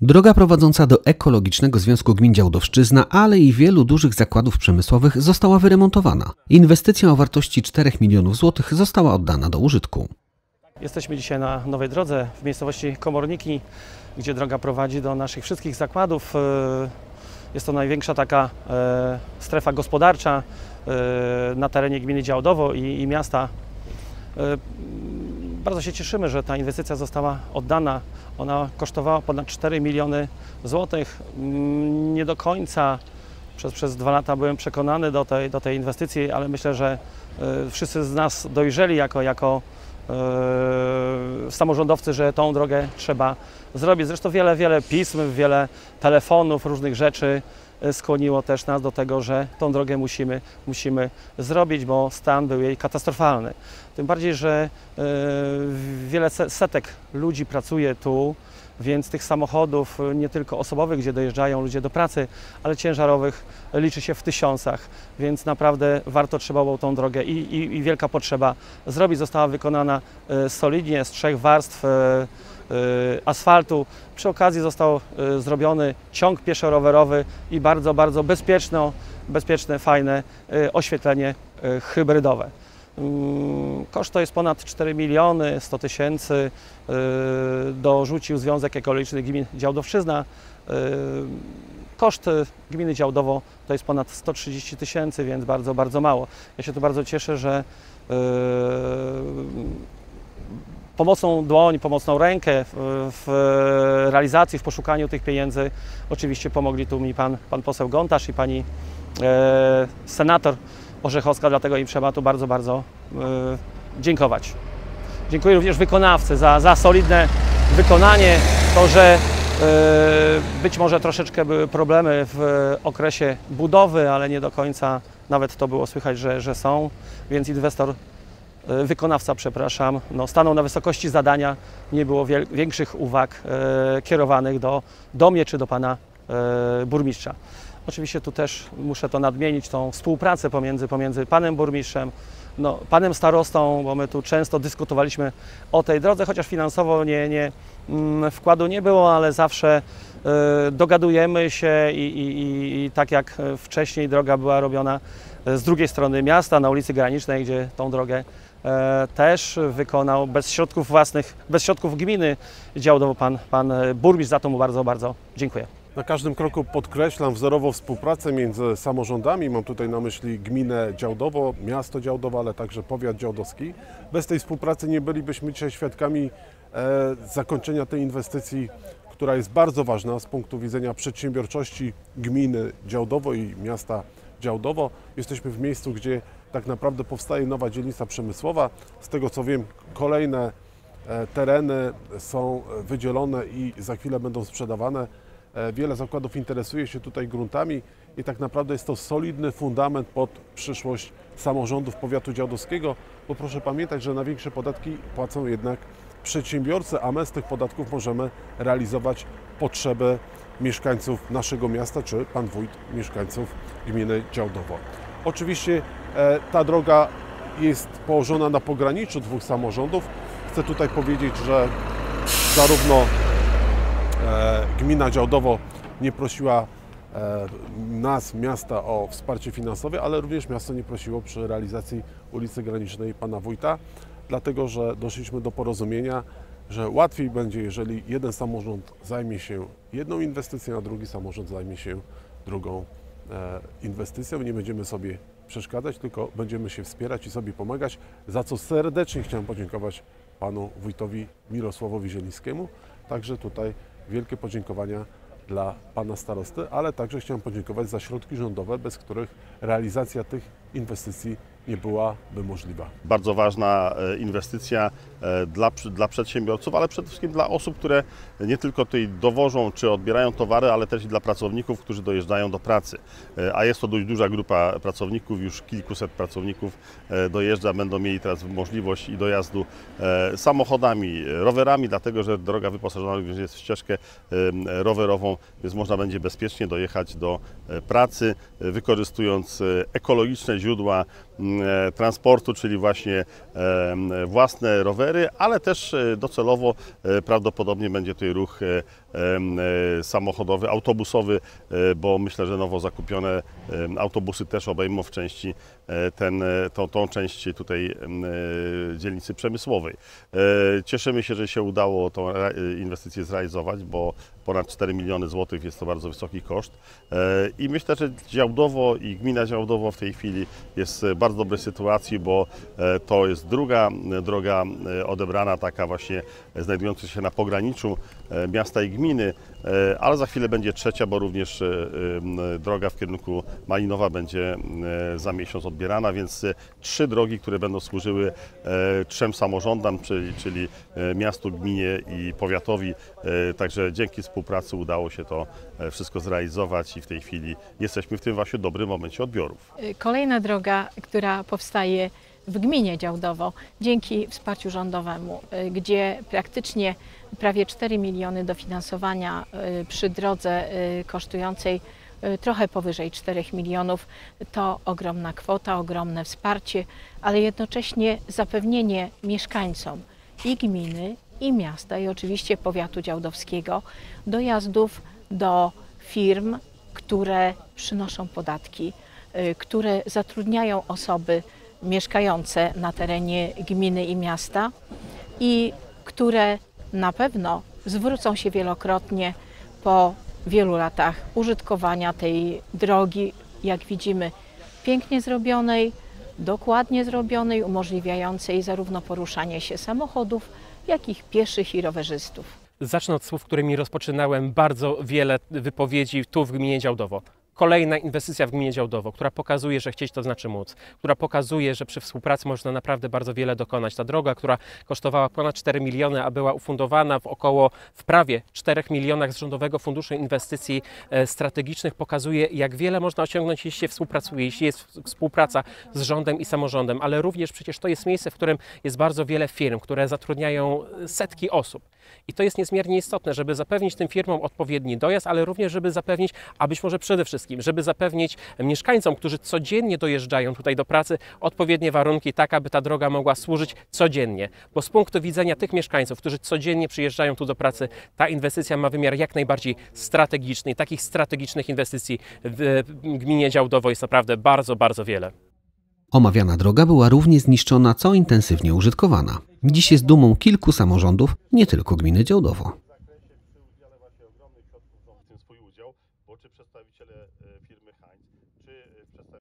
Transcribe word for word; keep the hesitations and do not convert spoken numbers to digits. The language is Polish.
Droga prowadząca do Ekologicznego Związku Gmin Działdowszczyzna, ale i wielu dużych zakładów przemysłowych została wyremontowana. Inwestycja o wartości czterech milionów złotych została oddana do użytku. Jesteśmy dzisiaj na nowej drodze w miejscowości Komorniki, gdzie droga prowadzi do naszych wszystkich zakładów. Jest to największa taka strefa gospodarcza na terenie gminy Działdowo i, i miasta. Bardzo się cieszymy, że ta inwestycja została oddana. Ona kosztowała ponad cztery miliony złotych. Nie do końca przez, przez dwa lata byłem przekonany do tej, do tej inwestycji, ale myślę, że wszyscy z nas dojrzeli jako, jako samorządowcy, że tą drogę trzeba zrobić. Zresztą wiele, wiele pism, wiele telefonów, różnych rzeczy skłoniło też nas do tego, że tą drogę musimy, musimy zrobić, bo stan był jej katastrofalny. Tym bardziej, że wiele setek ludzi pracuje tu, więc tych samochodów nie tylko osobowych, gdzie dojeżdżają ludzie do pracy, ale ciężarowych liczy się w tysiącach, więc naprawdę warto trzeba było tą drogę i, i, i wielka potrzeba zrobić. Została wykonana solidnie z trzech warstw asfaltu. Przy okazji został zrobiony ciąg pieszo-rowerowy i bardzo, bardzo bezpieczne, bezpieczne, fajne oświetlenie hybrydowe. Koszt to jest ponad cztery miliony sto tysięcy, dorzucił Związek Ekologiczny Gmin Działdowszczyzna. Koszt gminy Działdowo to jest ponad sto trzydzieści tysięcy, więc bardzo, bardzo mało. Ja się tu bardzo cieszę, że pomocną dłoń, pomocną rękę w realizacji, w poszukaniu tych pieniędzy oczywiście pomogli tu mi pan, pan poseł Gontarz i pani e, senator Orzechowska, dlatego im trzeba tu bardzo, bardzo e, dziękować. Dziękuję również wykonawcy za, za solidne wykonanie, to, że e, być może troszeczkę były problemy w okresie budowy, ale nie do końca nawet to było słychać, że, że są, więc inwestor Wykonawca, przepraszam, no, stanął na wysokości zadania, nie było większych uwag e, kierowanych do, do mnie czy do pana e, burmistrza. Oczywiście tu też muszę to nadmienić, tą współpracę pomiędzy, pomiędzy panem burmistrzem, no, panem starostą, bo my tu często dyskutowaliśmy o tej drodze, chociaż finansowo nie, nie, mm, wkładu nie było, ale zawsze e, dogadujemy się i, i, i tak jak wcześniej droga była robiona z drugiej strony miasta, na ulicy Granicznej, gdzie tą drogę e, też wykonał bez środków własnych, bez środków gminy Działdowo pan, pan burmistrz, za to mu bardzo, bardzo dziękuję. Na każdym kroku podkreślam wzorową współpracę między samorządami. Mam tutaj na myśli gminę Działdowo, miasto Działdowo, ale także powiat działdowski. Bez tej współpracy nie bylibyśmy dzisiaj świadkami e, zakończenia tej inwestycji, która jest bardzo ważna z punktu widzenia przedsiębiorczości gminy Działdowo i miasta Działdowo. Jesteśmy w miejscu, gdzie tak naprawdę powstaje nowa dzielnica przemysłowa. Z tego co wiem, kolejne tereny są wydzielone i za chwilę będą sprzedawane. Wiele zakładów interesuje się tutaj gruntami i tak naprawdę jest to solidny fundament pod przyszłość samorządów powiatu działdowskiego, bo proszę pamiętać, że największe podatki płacą jednak przedsiębiorcy, a my z tych podatków możemy realizować potrzeby mieszkańców naszego miasta, czy pan wójt mieszkańców gminy Działdowo. Oczywiście e, ta droga jest położona na pograniczu dwóch samorządów. Chcę tutaj powiedzieć, że zarówno e, gmina Działdowo nie prosiła e, nas, miasta, o wsparcie finansowe, ale również miasto nie prosiło przy realizacji ulicy Granicznej pana wójta, dlatego że doszliśmy do porozumienia, że łatwiej będzie, jeżeli jeden samorząd zajmie się jedną inwestycją, a drugi samorząd zajmie się drugą e, inwestycją. Nie będziemy sobie przeszkadzać, tylko będziemy się wspierać i sobie pomagać, za co serdecznie chciałem podziękować panu wójtowi Mirosławowi Zielińskiemu. Także tutaj wielkie podziękowania dla pana starosty, ale także chciałem podziękować za środki rządowe, bez których realizacja tych inwestycji nie byłaby możliwa. Bardzo ważna inwestycja dla, dla przedsiębiorców, ale przede wszystkim dla osób, które nie tylko tutaj dowożą czy odbierają towary, ale też i dla pracowników, którzy dojeżdżają do pracy. A jest to dość duża grupa pracowników, już kilkuset pracowników dojeżdża, będą mieli teraz możliwość i dojazdu samochodami, rowerami, dlatego że droga wyposażona również jest w ścieżkę rowerową, więc można będzie bezpiecznie dojechać do pracy, wykorzystując ekologiczne źródła transportu, czyli właśnie własne rowery, ale też docelowo prawdopodobnie będzie tutaj ruch samochodowy, autobusowy, bo myślę, że nowo zakupione autobusy też obejmą w części ten, tą, tą część tutaj dzielnicy przemysłowej. Cieszymy się, że się udało tą inwestycję zrealizować, bo ponad cztery miliony złotych jest to bardzo wysoki koszt i myślę, że Działdowo i gmina Działdowo w tej chwili jest w bardzo dobrej sytuacji, bo to jest druga droga odebrana, taka właśnie znajdująca się na pograniczu miasta i gminy, ale za chwilę będzie trzecia, bo również droga w kierunku Malinowa będzie za miesiąc odbierana, więc trzy drogi, które będą służyły trzem samorządom, czyli, czyli miastu, gminie i powiatowi. Także dzięki współpracy udało się to wszystko zrealizować i w tej chwili jesteśmy w tym właśnie dobrym momencie odbiorów. Kolejna droga, która powstaje w gminie Działdowo dzięki wsparciu rządowemu, gdzie praktycznie prawie cztery miliony dofinansowania przy drodze kosztującej trochę powyżej czterech milionów, to ogromna kwota, ogromne wsparcie, ale jednocześnie zapewnienie mieszkańcom i gminy, i miasta, i oczywiście powiatu działdowskiego dojazdów do firm, które przynoszą podatki, które zatrudniają osoby mieszkające na terenie gminy i miasta i które na pewno zwrócą się wielokrotnie po wielu latach użytkowania tej drogi, jak widzimy, pięknie zrobionej, dokładnie zrobionej, umożliwiającej zarówno poruszanie się samochodów, jak i pieszych i rowerzystów. Zacznę od słów, którymi rozpoczynałem bardzo wiele wypowiedzi tu w gminie Działdowo. Kolejna inwestycja w gminie Działdowo, która pokazuje, że chcieć to znaczy móc, która pokazuje, że przy współpracy można naprawdę bardzo wiele dokonać. Ta droga, która kosztowała ponad cztery miliony, a była ufundowana w około, w prawie czterech milionach z Rządowego Funduszu Inwestycji Strategicznych, pokazuje, jak wiele można osiągnąć, jeśli się współpracuje, jeśli jest współpraca z rządem i samorządem, ale również przecież to jest miejsce, w którym jest bardzo wiele firm, które zatrudniają setki osób. I to jest niezmiernie istotne, żeby zapewnić tym firmom odpowiedni dojazd, ale również, żeby zapewnić, a być może przede wszystkim, żeby zapewnić mieszkańcom, którzy codziennie dojeżdżają tutaj do pracy, odpowiednie warunki, tak aby ta droga mogła służyć codziennie. Bo z punktu widzenia tych mieszkańców, którzy codziennie przyjeżdżają tu do pracy, ta inwestycja ma wymiar jak najbardziej strategiczny. I takich strategicznych inwestycji w gminie Działdowo jest naprawdę bardzo, bardzo wiele. Omawiana droga była równie zniszczona, co intensywnie użytkowana. Dziś jest dumą kilku samorządów, nie tylko gminy Działdowo.